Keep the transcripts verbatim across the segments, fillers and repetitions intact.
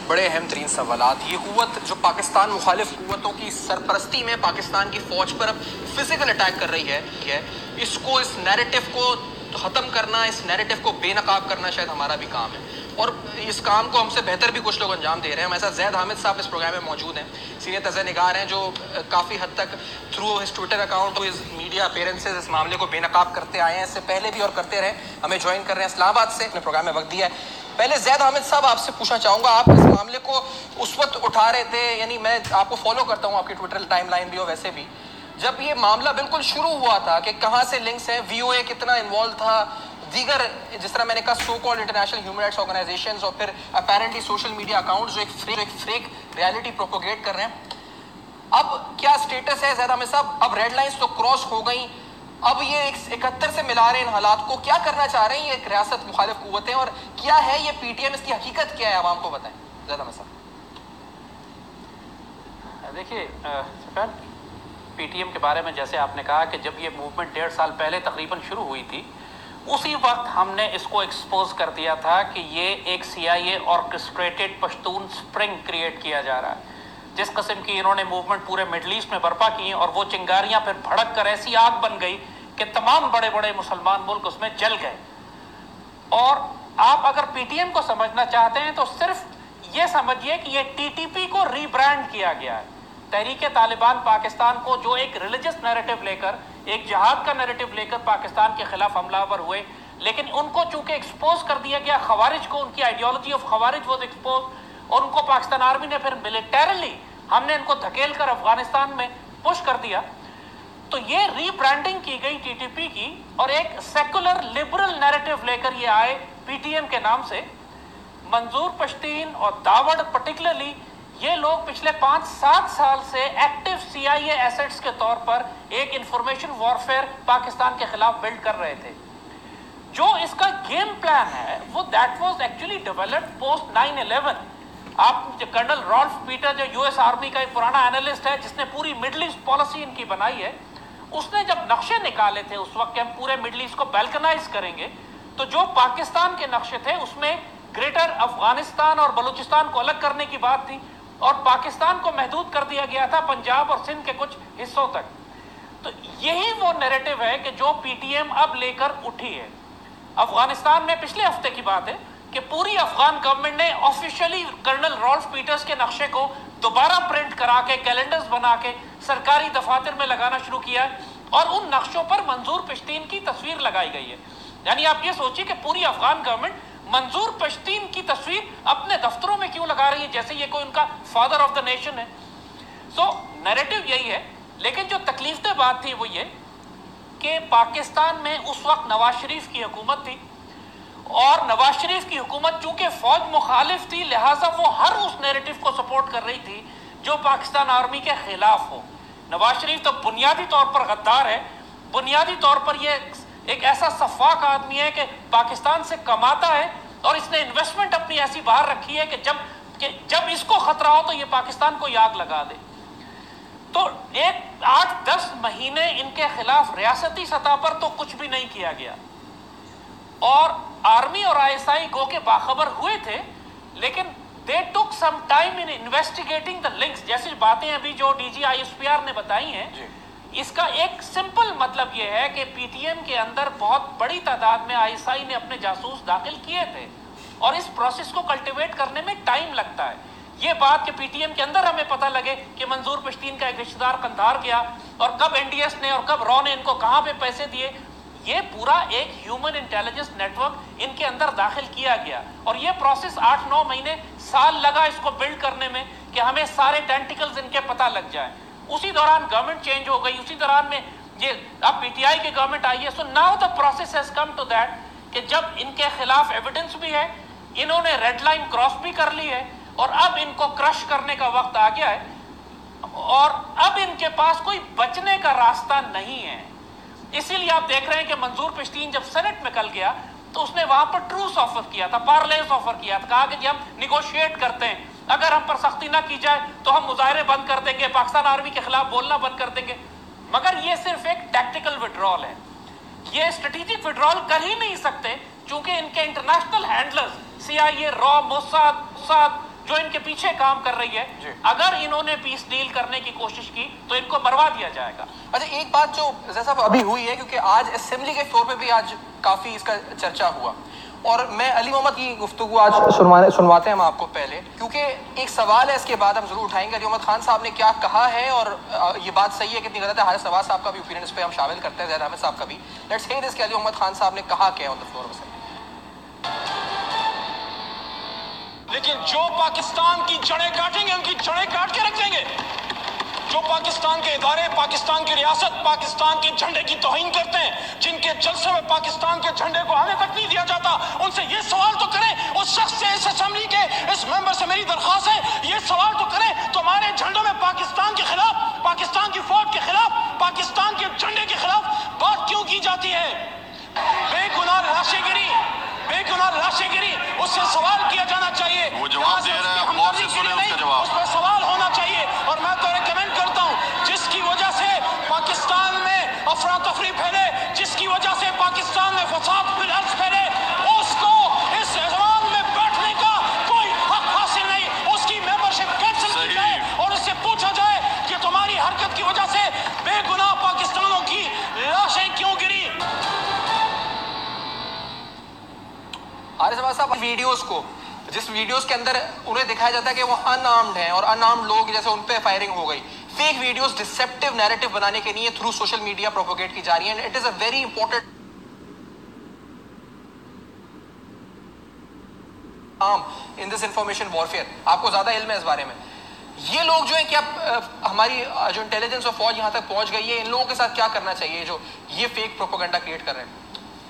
بڑے اہم ترین سوالات. یہ قوت جو پاکستان مخالف قوتوں کی سرپرستی میں پاکستان کی فوج پر اب فزیکل اٹیک کر رہی ہے, اس کو اس نیریٹو کو ختم کرنا, اس نیریٹو کو بے نقاب کرنا شاید ہمارا بھی کام ہے, اور اس کام کو ہم سے بہتر بھی کچھ لوگ انجام دے رہے ہیں. ہمارے ساتھ زید حامد صاحب اس پروگرام میں موجود ہیں, سینئر تجزیہ نگار ہیں, جو کافی حد تک through his Twitter account his media appearances اس معاملے کو بے نقاب کرتے آئے ہیں, اس سے پہلے بھی اور کرتے رہے. ہمیں جوائن کر رہے ہیں اسلام آباد سے, اپنے پروگرام میں وقت دیا ہے. پہلے زید حامد صاحب آپ سے پوچھنا چاہوں گا, آپ اس معاملے کو اس وقت اٹھا رہے تھے, یعنی میں آپ کو فالو کرتا ہوں, آپ کی ٹویٹر ٹائم لائن بھی اور ویسے بھی, جب یہ معاملہ بالکل شروع ہوا تھا کہ کہاں سے لنکس ہیں, وی او اے کتنا انوالو تھا, دیگر جس طرح میں نے کہا so called international human rights organisations, اور پھر اپیرنٹلی سوشل میڈیا اکاؤنٹس جو ایک ایک فیک ریالٹی پروپوگیٹ کر رہے ہیں. اب کیا سٹیٹس ہے زید حامد صاحب؟ اب ریڈ لائنز تو کراس ہو گئیں, اب یہ اکہتر سے ملا رہے ہیں ان حالات کو, کیا کرنا چاہ رہے ہیں یہ ریاست مخالف قوتیں, اور کیا ہے یہ پی ٹی ایم, اس کی حقیقت کیا ہے, عوام کو بتائیں زید حامد صاحب. دیکھیے سفین, پی ٹی ایم کے بارے میں جیسے آپ نے کہا کہ جب یہ موومنٹ ڈیڑھ سال پہلے تقریباً شروع ہوئی تھی, اسی وقت ہم نے اس کو ایکسپوز کر دیا تھا کہ یہ ایک C I A orchestrated Pashtun spring create کیا جا رہا ہے. جس قسم کی انہوں نے موومنٹ پورے مڈل ایسٹ میں برپا کی, اور وہ چنگاریاں پھر بھڑک کر ایسی آگ بن گئی کہ تمام بڑے بڑے مسلمان ملک اس میں جل گئے. اور آپ اگر پی ٹی ایم کو سمجھنا چاہتے ہیں تو صرف یہ سمجھیے کہ یہ ٹی ٹی پی کو ری برانڈ کیا گیا ہے. تحریک طالبان پاکستان کو جو ایک ریلیجس نیریٹو لے کر, ایک جہاد کا نیریٹو لے کر پاکستان کے خلاف حملہ آور ہوئے, لیکن ان کو چونکہ ایکسپوز کر دیا گیا, خوارج کو, ان کی ideology of Khawarij was expose, اور ان کو پاکستان آرمی نے پھر ملیٹریلی ہم نے ان کو دھکیل کر افغانستان میں پش کر دیا. تو یہ ری برانڈنگ کی گئی ٹی ٹی پی کی, اور ایک سیکولر لبرل نیریٹو لے کر یہ آئے پی ٹی ایم کے نام سے. منظور پشتین اور داوڑ پرٹیکولرلی, یہ لوگ پچھلے پانچ سات سال سے active C I a assets کے طور پر ایک انفارمیشن وارفیئر پاکستان کے خلاف بلڈ کر رہے تھے. جو اس کا گیم پلان ہے وہ that was actually developed post nine eleven. آپ کرنل رالف پیٹر جو یو ایس آرمی کا ایک پرانا اینالسٹ ہے, جس نے پوری مڈل ایسٹ پالیسی ان کی بنائی ہے, اس نے جب نقشے نکالے تھے اس وقت کہ ہم پورے مڈل ایسٹ کو بیلکنائز کریں گے, تو جو پاکستان کے نقشے تھے اس میں گریٹر افغانستان اور بلوچستان کو الگ کرنے کی بات تھی, اور پاکستان کو محدود کر دیا گیا تھا پنجاب اور سندھ کے کچھ حصوں تک. تو یہی وہ نیریٹو ہے کہ جو پی ٹی ایم اب لے کر اٹھی ہے. افغانستان میں پچھلے ہفتے کی بات ہے کہ پوری افغان گورنمنٹ نے آفیشیلی کرنل رالف پیٹرز کے نقشے کو دوبارہ پرنٹ کرا کے, کیلنڈرز بنا کے سرکاری دفاتر میں لگانا شروع کیا ہے, اور ان نقشوں پر منظور پشتین کی تصویر لگائی گئی ہے. یعنی آپ یہ سوچیے کہ پوری افغان گورنمنٹ منظور پشتین کی تصویر اپنے دفتروں میں کیوں لگا رہی ہے, جیسے یہ کوئی ان کا فادر آف دا نیشن ہے. سو نیریٹو یہی ہے. لیکن جو تکلیف دہ بات تھی وہ یہ کہ پاکستان میں اس وقت نواز شریف کی حکومت تھی, اور نواز شریف کی حکومت چونکہ فوج مخالف تھی, لہٰذا وہ ہر اس نیریٹو کو سپورٹ کر رہی تھی جو پاکستان آرمی کے خلاف ہو. نواز شریف تو بنیادی طور پر غدار ہے, بنیادی طور پر یہ ایک ایسا سفاک آدمی ہے کہ پاکستان سے کماتا ہے, اور اس نے انویسٹمنٹ اپنی ایسی باہر رکھی ہے کہ جب کہ جب اس کو خطرہ ہو تو یہ پاکستان کو آگ لگا دے. تو ایک آٹھ دس مہینے ان کے خلاف ریاستی سطح پر تو کچھ بھی نہیں کیا گیا, اور آرمی اور آئی ایس آئی گو کے باخبر ہوئے تھے, لیکن they took some time in investigating the links. جیسی باتیں ابھی جو D G I S P R نے بتائی ہیں, اس کا ایک سمپل مطلب یہ ہے کہ پی ٹی ایم کے اندر بہت بڑی تعداد میں آئی ایس آئی نے اپنے جاسوس داخل کیے تھے, اور اس پروسیس کو کلٹیویٹ کرنے میں ٹائم لگتا ہے. یہ بات کہ پی ٹی ایم کے اندر ہمیں پتہ لگے کہ منظور پشتین کا ایک رشتہ دار قندھار گیا, اور کب این ڈی ایس نے اور کب رو نے ان کو کہاں پہ پیسے دیے, یہ پورا ایک ہیومن انٹیلیجنس نیٹ ورک ان کے اندر داخل کیا گیا. اور یہ پروسیس آٹھ نو مہینے سال لگا اس کو بلڈ کرنے میں کہ ہمیں سارے ٹینٹیکلز ان کے پتہ لگ جائیں. اسی دوران گورنمنٹ چینج ہو گئی, اسی دوران میں یہ اب پی ٹی آئی کی گورنمنٹ آئی ہے. So now the process has come to that کہ جب ان کے خلاف ایویڈنس بھی ہے, انہوں نے ریڈ لائن کراس بھی کر لی ہے, اور اب ان کو کرش کرنے کا وقت آ گیا ہے, اور اب ان کے پاس کوئی بچنے کا راستہ نہیں ہے. اسی لیے آپ دیکھ رہے ہیں کہ منظور پشتین جب سینٹ میں کل گیا تو اس نے وہاں پر ٹروس آفر کیا تھا, پارلیز آفر کیا تھا, کہا کہ جی ہم نیگوشیٹ کرتے ہیں, اگر ہم پر سختی نہ کی جائے تو ہم مظاہرے بند کر دیں گے, پاکستان آرمی کے خلاف بولنا بند کر دیں گے. مگر یہ صرف ایک ٹیکٹیکل وڈرال ہے, یہ اسٹریٹجک وڈرال کر ہی نہیں سکتے, چونکہ ان کے انٹرنیشنل ہینڈلرز سی آئی اے, را, موساد, موساد جو ان کے پیچھے کام کر رہی ہے, اگر انہوں نے پیس ڈیل کرنے کی کوشش کی تو ان کو مروا دیا جائے گا. اچھا ایک بات جو جیسا ابھی ہوئی ہے, کیونکہ آج اسمبلی کے فلور پہ بھی آج کافی اس کا چرچا ہوا, اور میں علی محمد کی گفتگو آج سنوانے سنواتے ہیں ہم آپ کو پہلے, کیونکہ ایک سوال ہے اس کے بعد ہم ضرور اٹھائیں گے علی محمد خان صاحب نے کیا کہا ہے, اور یہ بات صحیح ہے کتنی غلط ہے. حارث سواز صاحب کا بھی اوپینین اس پہ ہم شامل کرتے ہیں, زید حامد صاحب کا بھی. لیٹس ہیئر دس کہ علی محمد خان صاحب نے کہا کیا آن دی فلور میں. لیکن جو پاکستان کی جڑیں کاٹیں گے ان کی جڑیں کاٹ کے رکھ دیں گے. جو پاکستان کے ادارے, پاکستان کی ریاست, پاکستان کے جھنڈے کی توہین کرتے ہیں, جن کے جلسے میں پاکستان کے جھنڈے کو آنے تک نہیں دیا جاتا, ان سے یہ سوال تو کریں, اس شخص سے, اس اسمبلی کے اس ممبر سے میری درخواست ہے, یہ سوال تو کریں تمہارے جھنڈوں میں پاکستان کے خلاف, پاکستان کی فوج کے خلاف, پاکستان کے جھنڈے کے خلاف بات کیوں کی جاتی ہے؟ بے گناہ لاشیں گری, بے گناہ لاشیں گری, اس سے سوال کیا جانا چاہیے. وہ جواب دے رہا ہے, غور سے سنیں اس کا جواب. اس پہ سوال ہونا چاہیے. اور میں تو ریکمینڈ کرتا ہوں, جس کی وجہ سے پاکستان میں افراتفری پھیلے, جس کی وجہ سے پاکستان میں فساد پھیلے, اس کو اس ایوان میں بیٹھنے کا کوئی حق حاصل نہیں. اس کی ممبرشپ کینسل کی جائے اور اس سے پوچھا جائے کہ تمہاری حرکت کی وجہ سے بے گناہ پاکستانوں کی لاشیں کیوں گری. حارث سواز صاحب ویڈیوز کو, جس ویڈیوز کے اندر انہیں دکھایا جاتا ہے کہ وہ ان آرمڈ ہیں اور ان آرمڈ لوگ جیسے ان پہ فائرنگ ہو گئی, فیک ویڈیوز ڈسپٹیو نیریٹو بنانے کے لیے تھرو سوشل میڈیا پروپوگیٹ کی جا رہی ہیں. It is a very important arm in this information warfare. آپ کو زیادہ علم ہے اس بارے میں. یہ لوگ جو ہیں کیا ہماری جو انٹیلیجنس اور فوج یہاں تک پہنچ گئی ہے, ان لوگوں کے ساتھ کیا کرنا چاہیے جو یہ فیک پروپوگنڈا کریٹ کر رہے ہیں؟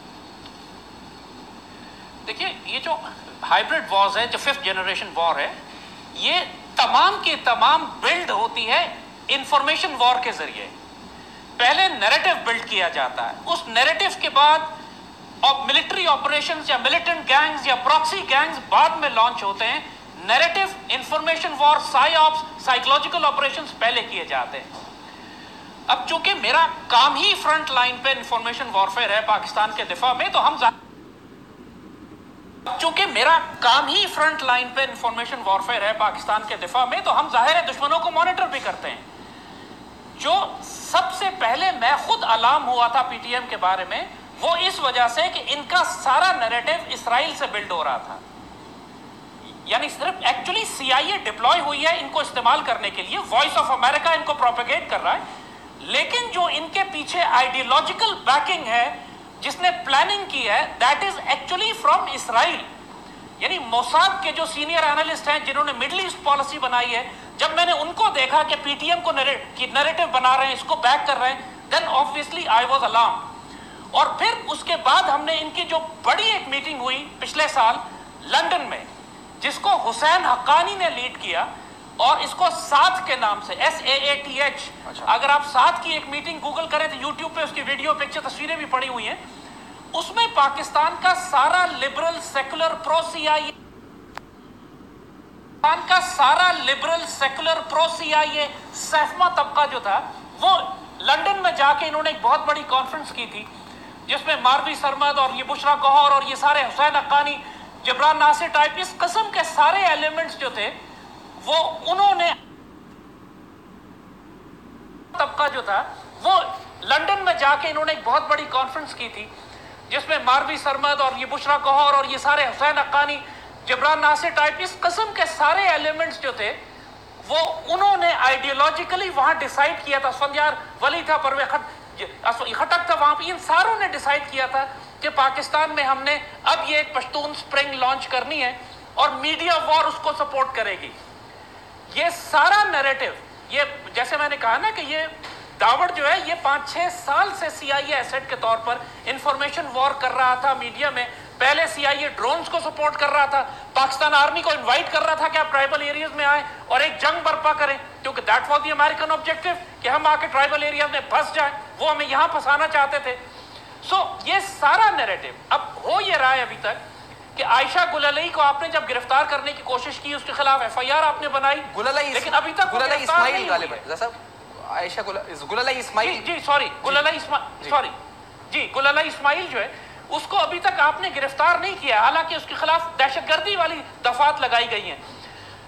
دیکھیے یہ جو ہائیبرڈ وارز ہے, جو ففتھ جنریشن وار ہے, یہ تمام کی تمام بلڈ ہوتی ہے انفارمیشن وار کے ذریعے. پہلے نیریٹو بلڈ کیا جاتا ہے, اس نیریٹو کے بعد ملٹری آپریشنز یا ملیٹنٹ گینگز یا پراکسی گینگز بعد میں لانچ ہوتے ہیں. نیریٹو, انفارمیشن وار, سائی آپس, سائیکولوجیکل آپریشنز پہلے کیے جاتے ہیں. اب چونکہ میرا کام ہی فرنٹ لائن پہ انفارمیشن وارفیئر ہے پاکستان کے دفاع میں, تو ہم چونکہ میرا کام ہی فرنٹ لائن پہ انفارمیشن وارفیئر ہے پاکستان کے دفاع میں, تو ہم ظاہر دشمنوں کو مانیٹر بھی کرتے ہیں. جو سب سے پہلے میں خود الارم ہوا تھا پی ٹی ایم کے بارے میں, وہ اس وجہ سے کہ ان کا سارا نیریٹو اسرائیل سے بلڈ ہو رہا تھا. یعنی صرف actually see I a deploy ہوئی ہے ان کو استعمال کرنے کے لیے, وائس آف امریکہ ان کو پروپیگیٹ کر رہا ہے, لیکن جو ان کے پیچھے آئیڈیولوجیکل بیکنگ ہے, جس نے پلاننگ کی ہے, that is actually from Israel. یعنی موساد کے جو سینئر اینالسٹ ہیں جنہوں نے مڈل ایسٹ پالیسی بنائی ہے, جب میں نے ان کو دیکھا کہ پی ٹی ایم کو نیریٹو بنا رہے ہیں, اس کو بیک کر رہے ہیں, then obviously I was alarm. اور پھر اس کے بعد ہم نے ان کی جو بڑی ایک میٹنگ ہوئی پچھلے سال لندن میں, جس کو حسین حقانی نے لیڈ کیا, اور اس کو ساتھ کے نام سے, S A A T H. اگر آپ ساتھ کی ایک میٹنگ گوگل کریں تو یوٹیوب پہ اس کی ویڈیو پکچر تصویریں بھی پڑی ہوئی ہیں. اس میں پاکستان کا سارا liberal secular pro C I Pakistan کا سارا liberal secular pro C I اے سیفما طبقہ جو تھا, وہ لندن میں جا کے انہوں نے ایک بہت بڑی کانفرنس کی تھی, جس میں ماروی سرمد اور یہ بشرا گوہر اور یہ سارے حسین حقانی, جبران ناصر ٹائپ, اس قسم کے سارے ایلیمنٹس جو تھے, وہ انہوں نے طبقہ جو تھا, وہ لندن میں جا کے انہوں نے ایک بہت بڑی کانفرنس کی تھی, جس میں ماروی سرمد اور یہ بشرا گوہر اور یہ سارے حسین حقانی, جبران ناصر ٹائپ, اس قسم کے سارے ایلیمنٹس جو تھے, وہ انہوں نے آئیڈیولوجیکلی وہاں ڈیسائیڈ کیا تھا. اسفندیار ولی تھا, پرویز خٹک تھا, وہاں پہ ان ساروں نے ڈیسائیڈ کیا تھا کہ پاکستان میں ہم نے اب یہ ایک پشتون سپرنگ لانچ کرنی ہے, اور میڈیا وار اس کو سپورٹ کرے گی. یہ سارا نیریٹو, یہ جیسے میں نے کہا نا کہ یہ داوڑ جو ہے, یہ پانچ چھ سال سے سی آئی اے ایسٹ کے طور پر انفارمیشن وار کر رہا تھا میڈیا میں. پہلے سی آئی اے ڈرونز کو سپورٹ کر رہا تھا, پاکستان آرمی کو انوائٹ کر رہا تھا کہ آپ ٹرائبل ایریاز میں آئیں اور ایک جنگ برپا کریں, کیونکہ that was the American objective کہ ہم آ کے ٹرائبل ایریاز میں پھنس جائیں, وہ ہمیں یہاں پھنسانا چاہتے تھے. سو so, یہ سارا نیریٹو اب ہو یہ رہا ہے ابھی تک کہ عائشہ گلالئی کو آپ نے جب گرفتار کرنے کی کوشش کی, اس کے خلاف ایف آئی آر آپ نے بنائی, لیکن ابھی تک گلالئی اسماعیل غالب ہے, عائشہ گلالئی اسماعیل, جی سوری گلالئی اسماعیل, سوری جی گلالئی اسماعیل جو ہے, اس کو ابھی تک آپ نے گرفتار نہیں کیا, حالانکہ اس کے خلاف دہشت گردی والی دفعات لگائی گئی ہیں.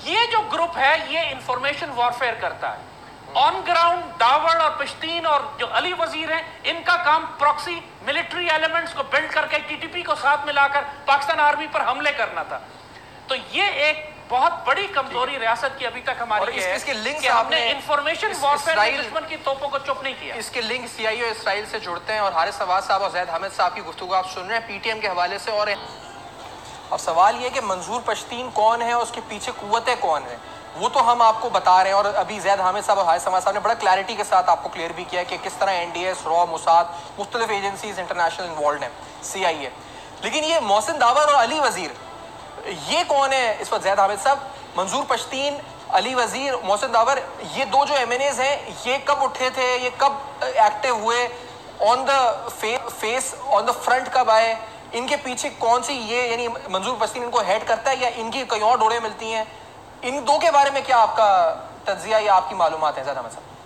یہ جو گروپ ہے یہ انفارمیشن وارفیئر کرتا ہے. آن گراؤنڈ داوڑ اور پشتین اور جو علی وزیر ہیں ان کا کام پراکسی ملٹری ایلیمنٹس کو بلڈ کر کے ٹی ٹی پی کو ساتھ ملا کر پاکستان آرمی پر حملے کرنا تھا. تو یہ ایک بہت بڑی کمزوری ریاست کی ابھی تک ہماری ہے کہ ہم نے انفارمیشن وارفیئر میں دشمن کی توپوں کو چپ نہیں کیا. اس کے لنک سی آئی او اسرائیل سے جڑتے ہیں اور حارث عواد صاحب اور زید حامد صاحب کی گفتگو آپ سن رہے ہیں پی ٹی ایم کے حوالے سے. اور اب سوال یہ کہ منظور پشتین کون ہے اور اس کے پیچھے قوتیں کون ہیں وہ تو ہم آپ کو بتا رہے ہیں. اور ابھی زید حامد صاحب اور حارث عواد صاحب نے بڑا کلیئرٹی کے ساتھ آپ کو کلیئر بھی کیا کہ کس طرح این ڈی ایس را موساد مختلف ایجنسیز انٹرنیشنل انوالوڈ ہیں سی آئی اے. لیکن یہ محسن داور اور علی وزیر یہ کون ہے اس وقت؟ زید حامد صاحب منظور پشتین علی وزیر محسن داور یہ دو جو ایم این ایز ہیں یہ کب اٹھے تھے یہ کب ایکٹیو ہوئے آن the face on the front کب آئے ان کے پیچھے کون سی یہ یعنی منظور پشتین ان کو ہیڈ کرتا ہے یا ان کی کئی اور ڈوریں ملتی ہیں؟ ان دو کے بارے میں کیا آپ کا تجزیہ یا آپ کی معلومات ہیں زید حامد صاحب؟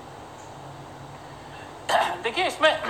دیکھیے اس میں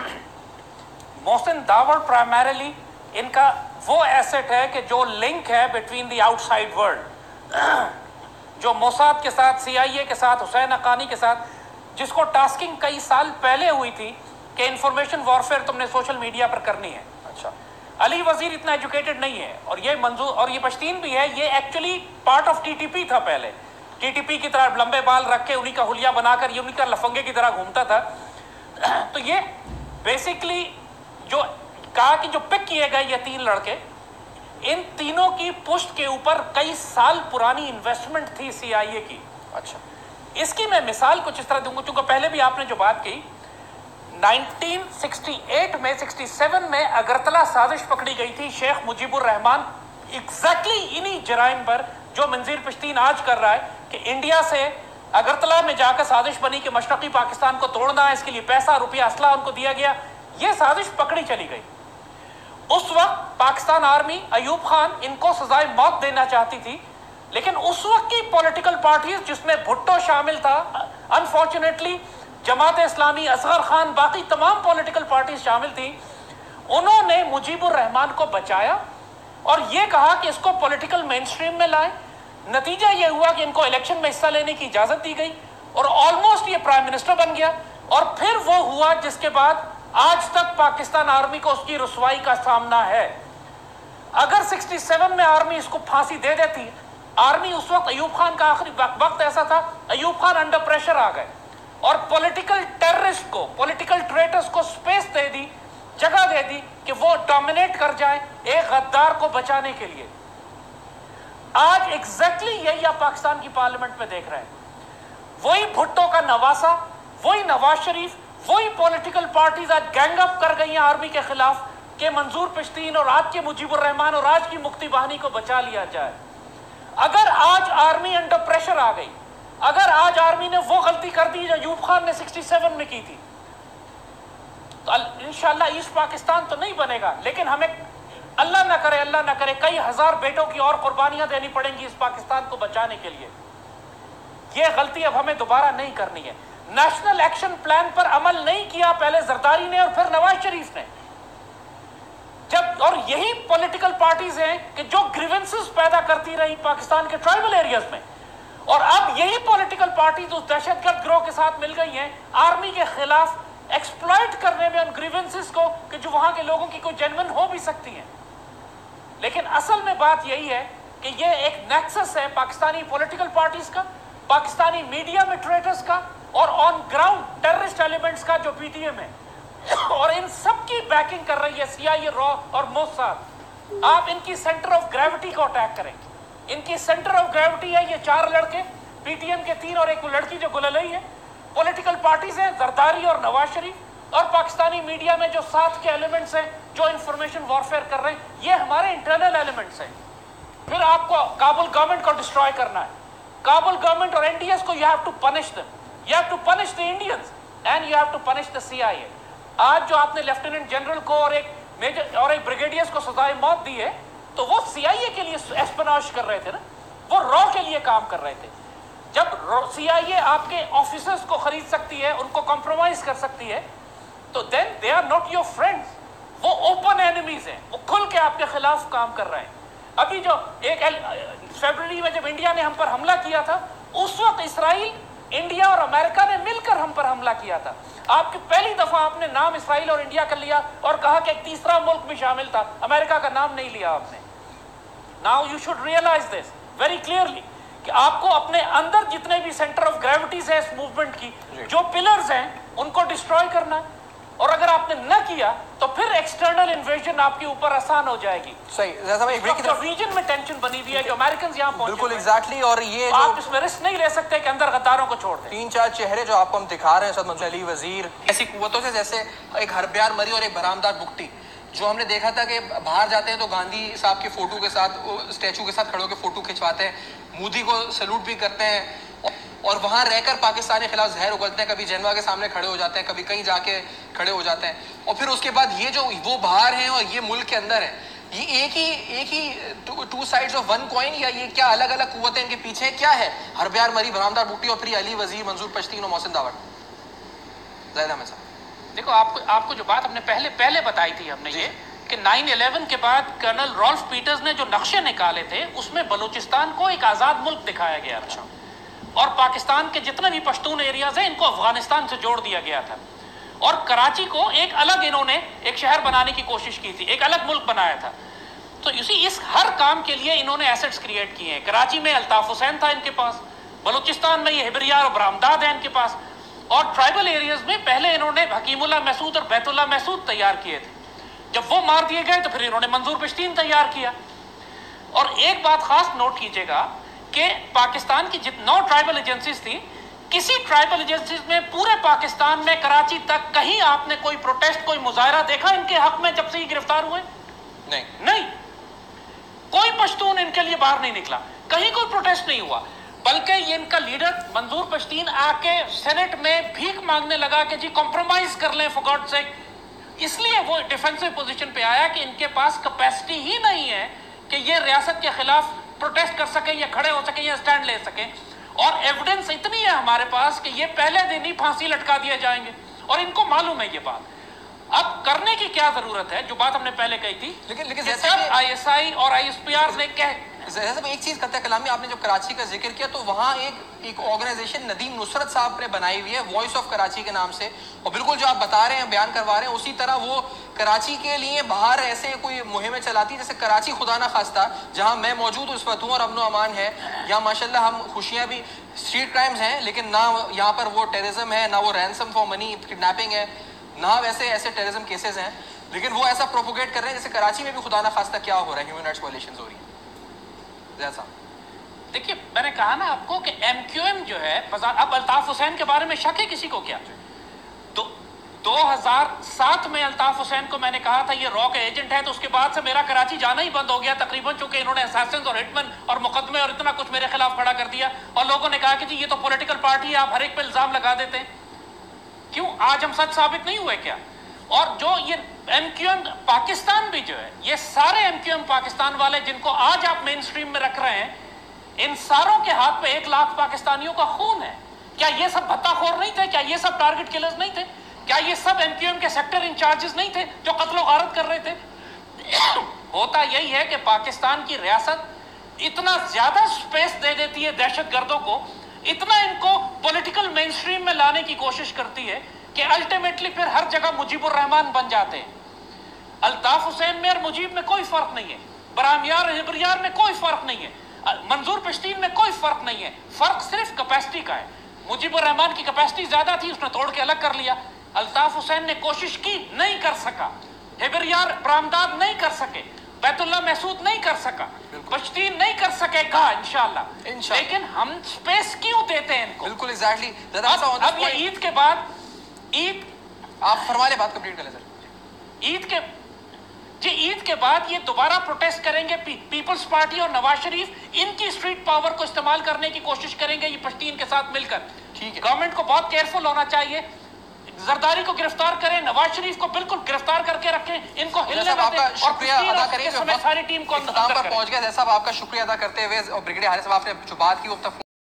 محسن داور پرائمریلی ان کا وہ ایسٹ ہے کہ جو لنک ہے between the outside world جو موساد کے ساتھ سی آئی اے کے ساتھ حسین حقانی کے ساتھ جس کو ٹاسکنگ کئی سال پہلے ہوئی تھی کہ انفارمیشن وارفیئر تم نے سوشل میڈیا پر کرنی ہے. اچھا علی وزیر اتنا ایجوکیٹڈ نہیں ہے اور یہ منظور اور یہ پشتین بھی ہے یہ actually part of T T P تھا. پہلے ٹی ٹی پی کی طرح لمبے بال رکھ کے انہی کا حلیہ بنا کر یہ انہی کا لفنگے کی طرح گھومتا تھا. تو یہ بیسکلی جو کہا کہ جو پک کیے گئے یہ تین لڑکے ان تینوں کی پشت کے اوپر کئی سال پرانی انویسٹمنٹ تھی سی آئی اے کی. اچھا اس کی میں مثال کچھ اس طرح دوں گا چونکہ پہلے بھی آپ نے جو بات کی نائنٹین سکسٹی ایٹ میں سکسٹی سیون میں اگرتلا سازش پکڑی گئی تھی شیخ مجیب الرحمان ایگزیکٹلی انہی جرائم پر جو منظور پشتین آج کر رہا ہے کہ انڈیا سے اگرتلا میں جا کر سازش بنی کہ مشرقی پاکستان کو توڑنا ہے اس کے لیے پیسہ روپیہ اسلحہ ان کو دیا گیا. یہ سازش پکڑی چلی گئی. اس وقت پاکستان آرمی ایوب خان ان کو سزائے موت دینا چاہتی تھی لیکن اس وقت کی پولیٹیکل پارٹیز جس میں بھٹو شامل تھا انفارچونیٹلی جماعت اسلامی اصغر خان باقی تمام پولیٹیکل پارٹیز شامل تھیں انہوں نے مجیب الرحمان کو بچایا اور یہ کہا کہ اس کو پولیٹیکل مین سٹریم میں لائیں. نتیجہ یہ ہوا کہ ان کو الیکشن میں حصہ لینے کی اجازت دی گئی اور آلموسٹ یہ پرائم منسٹر بن گیا. اور پھر وہ ہوا جس کے بعد آج تک پاکستان آرمی کو اس کی رسوائی کا سامنا ہے. اگر سکسٹی سیون میں آرمی اس کو پھانسی دے دیتی آرمی اس وقت ایوب خان کا آخری وقت ایسا تھا ایوب خان انڈر پریشر آ گئے اور پولیٹیکل ٹیررسٹ کو پولیٹیکل ٹریٹرز کو سپیس دے دی جگہ دے دی کہ وہ ڈومینیٹ کر جائیں ایک غدار کو بچانے کے لیے. آج ایگزیکٹلی یہی آپ پاکستان کی پارلیمنٹ میں دیکھ رہے ہیں. وہی بھٹو کا نواسا وہی نواز شریف وہی پولیٹیکل پارٹیز آج گینگ اپ کر گئی ہیں آرمی کے خلاف کہ منظور پشتین اور آج کے مجیب الرحمان اور آج کی مفتی بہانی کو بچا لیا جائے. اگر آج آرمی انڈر پریشر آ گئی اگر آج آرمی نے وہ غلطی کر دی جو ایوب خان نے سکسٹی سیون میں کی تھی تو انشاءاللہ ایسٹ پاکستان تو نہیں بنے گا لیکن ہمیں اللہ نہ کرے اللہ نہ کرے کئی ہزار بیٹوں کی اور قربانیاں دینی پڑیں گی اس پاکستان کو بچانے کے لیے. یہ غلطی اب ہمیں دوبارہ نہیں کرنی ہے. نیشنل ایکشن پلان پر عمل نہیں کیا پہلے زرداری نے اور پھر نواز شریف نے جب اور یہی پولیٹیکل پارٹیز ہیں کہ جو گریونسز پیدا کرتی رہی پاکستان کے ٹرائبل ایریاز میں اور اب یہی پولیٹیکل پارٹیز اس دہشت گرد گروہ کے ساتھ مل گئی ہیں آرمی کے خلاف ایکسپلائٹ کرنے میں ان گریونسز کو کہ جو وہاں کے لوگوں کی کوئی جینون ہو بھی سکتی ہیں. لیکن اصل میں بات یہی ہے کہ یہ ایک نیکسس ہے پاکستانی پولیٹیکل پارٹیز کا پاکستانی میڈیا میں ٹریٹرز کا اور آن گراؤنڈ ٹیررسٹ ایلیمنٹس کا جو پی ٹی ایم ہے اور ان سب کی بیکنگ کر رہی ہے سی آئی اے را اور موساد. آپ ان کی سینٹر آف گریوٹی کو اٹیک کریں ان کی سینٹر آف گریوٹی ہے یہ چار لڑکے پی ٹی ایم کے تین اور ایک لڑکی جو گلالئی ہے پولیٹیکل پارٹیز ہیں زرداری اور نواز شریف اور پاکستانی میڈیا میں جو ساتھ کے ایلیمنٹس ہیں جو انفارمیشن وارفیئر کر رہے ہیں یہ ہمارے انٹرنل ایلیمنٹس ہیں. پھر آپ کو کابل گورنمنٹ کو ڈسٹرائے کرنا ہے. کابل گورنمنٹ اور این ڈی ایس کو you have to punish them you have to punish the Indians and you have to punish the C I A. آج جو آپ نے لیفٹیننٹ جنرل کو اور ایک میجر اور ایک بریگیڈیئرز کو سزائے موت دی ہے تو وہ سی آئی اے کے لیے اسپناش کر رہے تھے نا وہ را کے لیے کام کر رہے تھے. جب سی آئی اے آپ کے آفیسرز کو خرید سکتی ہے ان کو کمپرومائز کر سکتی ہے تو then they are not your friends. وہ اوپن اینیمیز ہیں وہ کھل کے آپ کے خلاف کام کر رہے ہیں. ابھی جو ایک फरवरी में जब इंडिया ने हम पर हमला किया था, उस वक्त इसराइल, इंडिया और अमेरिका ने मिलकर हम पर हमला किया था। आपकी पहली दफा आपने नाम इसराइल और इंडिया कर लिया और कहा कि एक तीसरा मुल्क भी शामिल था, अमेरिका का नाम नहीं लिया आपने। Now you should realise this very clearly कि आपको अपने अंदर जितने भी सेंटर ऑफ ग्रेविटीज है इस मूवमेंट की, जो पिलर्स हैं, उनको डिस्ट्रॉय करना है। और अगर आपने न किया तो फिर एक्सटर्नल इन्वेजन आपके ऊपर आसान हो जाएगी। सही, जैसा मैं एक ब्रेक की तरफ रीजन में टेंशन बनी हुई है जो अमेरिकन यहाँ पहुंचे बिल्कुल एग्जैक्टली, और ये आप इसमें रिस्क नहीं ले सकते कि अंदर गद्दारों को छोड़ दें। तीन चार चेहरे जो आपको हम दिखा रहे हैं, सद मंसूर अली वजीर, ऐसी कुव्वतों से जैसे एक हरब्यार मरी और एक बरामदार बुकटी, जो हमने देखा था कि बाहर जाते हैं तो गांधी साहब के फोटो के साथ, स्टैचू के साथ खड़े होकर फोटो खिंचवाते हैं, मोदी को सैल्यूट भी करते हैं, और वहां रहकर पाकिस्तान के खिलाफ जहर उगलते हैं। कभी जनवा के सामने खड़े हो जाते हैं, कभी कहीं जाके खड़े हो जाते हैं, और फिर उसके बाद ये जो वो बाहर हैं और ये मुल्क के अंदर है, ये एक ही एक ही two sides of one coin, या ये क्या अलग अलग कुव्वतें इनके पीछे क्या है? हरब्यार मरी, बरामदार बुकटी, और फिर अली वजीर, मंजूर पश्तीन और मोहसिन दावड़। ज़ाहिद हमीद साहब, देखो, आपको आपको जो बात हमने पहले पहले बताई थी हमने ये कि नाइन इलेवन के बाद कर्नल रॉल्फ पीटर्स ने जो नक्शे निकाले थे उसमें बलूचिस्तान को एक आज़ाद मुल्क दिखाया गया था, और पाकिस्तान के जितने भी पश्तून एरियाज हैं इनको अफगानिस्तान से जोड़ दिया गया था, और कराची को एक अलग इन्होंने एक शहर बनाने की कोशिश की थी, एक अलग मुल्क बनाया था। तो इसी इस हर काम के लिए इन्होंने एसेट्स क्रिएट किए हैं। कराची में अल्ताफ हुसैन था इनके पास, बलूचिस्तान में ये हिबरियार और बरामदाद है इनके पास, और ट्राइबल एरियाज में पहले इन्होंने हकीमुल्लाह महसूद और बैतुल्लाह महसूद तैयार किए थे। जब वो मार दिए गए तो फिर इन्होंने मंजूर पश्तीन तैयार किया। और एक बात खास नोट कीजिएगा कि पाकिस्तान की जित नौ ट्राइबल एजेंसीज थी, किसी ट्राइबल एजेंसीज में पूरे पाकिस्तान में कराची तक कहीं आपने कोई प्रोटेस्ट, कोई मुजाहरा देखा इनके हक में जब से ये गिरफ्तार हुए? नहीं नहीं, कोई पश्तून इनके लिए बाहर नहीं निकला, कहीं कोई प्रोटेस्ट नहीं हुआ, बल्कि ये इनका लीडर मंजूर पश्तीन आके सेनेट में भीख मांगने लगा कि जी कॉम्प्रोमाइज कर लें फॉर गॉड सेक। इसलिए वो डिफेंसिव पोजीशन पे आया कि इनके पास कैपेसिटी ही नहीं है कि ये रियासत के खिलाफ प्रोटेस्ट कर सके, या खड़े हो सके, या स्टैंड ले सके। और एविडेंस इतनी है हमारे पास कि ये पहले दिन ही फांसी लटका दिए जाएंगे, और इनको मालूम है ये बात। अब करने की क्या जरूरत है, जो बात हमने पहले कही थी, लेकिन लेकिन जैसे आईएसआई और आईएसपीआर ने कह जैसे एक चीज करते हैं कलामी, आपने जब कराची का जिक्र किया तो वहाँ एक एक ऑर्गेनाइजेशन नदीम नुसरत साहब ने बनाई हुई है वॉइस ऑफ कराची के नाम से, और बिल्कुल जो आप बता रहे हैं, बयान करवा रहे हैं, उसी तरह वो कराची के लिए बाहर ऐसे कोई मुहिमें चलाती है, जैसे कराची खुदा ना खास्ता जहाँ मैं मौजूद उस वक्त हूँ और अमन अमान है, यहाँ माशाल्लाह हम खुशियाँ भी, स्ट्रीट क्राइम्स हैं लेकिन ना यहाँ पर वो टेररिज्म है, ना वो रैंसम फॉर मनी किडनैपिंग है, ना वैसे ऐसे टेररिज्म केसेस हैं, लेकिन वो ऐसा प्रोपोगेट कर रहे हैं जैसे कराची में भी खुदा ना खास्ता क्या हो रहा है, ह्यूमन राइट्स वायलेशंस हो रही है। जैसा देखिए, मैंने कहा ना आपको कि एमक्यूएम जो है, अब अल्ताफ हुसैन के बारे में शक है किसी को क्या? तो दो हज़ार सात में अल्ताफ हुसैन को मैंने कहा था ये रॉ के एजेंट है, तो उसके बाद से मेरा कराची जाना ही बंद हो गया तकरीबन, चूंकि इन्होंने असैसिन्स और हिटमैन और मुकदमे और इतना कुछ मेरे खिलाफ खड़ा कर दिया, और लोगों ने कहा कि जी ये तो पॉलिटिकल पार्टी है, आप हर एक पे इल्जाम लगा देते हैं। क्यों? आज हम सच साबित नहीं हुए क्या? और जो ये एमक्यूएम पाकिस्तान भी जो है, ये सारे एमक्यूएम पाकिस्तान वाले जिनको आज आप मेन स्ट्रीम में रख रहे हैं, इन सारों के हाथ पे एक लाख पाकिस्तानियों का खून है। क्या ये सब भत्ताखोर नहीं थे? क्या ये सब टारगेट किलर्स नहीं थे? क्या ये सब एमक्यूएम के सेक्टर इंचार्जेस नहीं थे जो कत्लो गारत कर रहे थे? होता यही है कि पाकिस्तान की रियासत इतना ज्यादा स्पेस दे देती है दहशतगर्दों को, इतना इनको पॉलिटिकल मेन स्ट्रीम में लाने की कोशिश करती है कि अल्टीमेटली फिर हर जगह मुजीबुर रहमान बन जाते हैं। अल्ताफ हुसैन में और मुजीब में कोई फर्क नहीं है, बरामियार और हिबरियार में कोई फर्क नहीं है, मंजूर पश्तीन में कोई फर्क नहीं है, फर्क सिर्फ कैपेसिटी का है। मुजीबुर रहमान की कैपेसिटी ज्यादा थी, उसने तोड़ के अलग कर लिया। अल्ताफ हुसैन ने कोशिश की, नहीं कर सका। हिबरियार बरामदाद नहीं कर सके, बैतुल्लाह महसूद नहीं कर सका, पश्तीन नहीं कर सकेगा इंशाल्लाह। लेकिन हम स्पेस क्यों देते हैं इनको? बिल्कुल एग्जैक्टली। अब, अब ये ईद के बाद, ईद आप फरमा ले, बात कंप्लीट कर ले सर। ईद के जी ईद के बाद ये दोबारा प्रोटेस्ट करेंगे, पी, पीपल्स पार्टी और नवाज शरीफ इनकी स्ट्रीट पावर को इस्तेमाल करने की कोशिश करेंगे ये पश्तीन के साथ मिलकर। ठीक है, गवर्नमेंट को बहुत केयरफुल होना चाहिए। जरदारी को गिरफ्तार करें, नवाज शरीफ को बिल्कुल गिरफ्तार करके रखें, इनको हिलने ना दें, और शुक्रिया अदा करें सारी टीम को पहुंच गया। जैसा आपका शुक्रिया अदा करते हुए, और ब्रिगेडियर हारिस साहब आपने जो बात की वो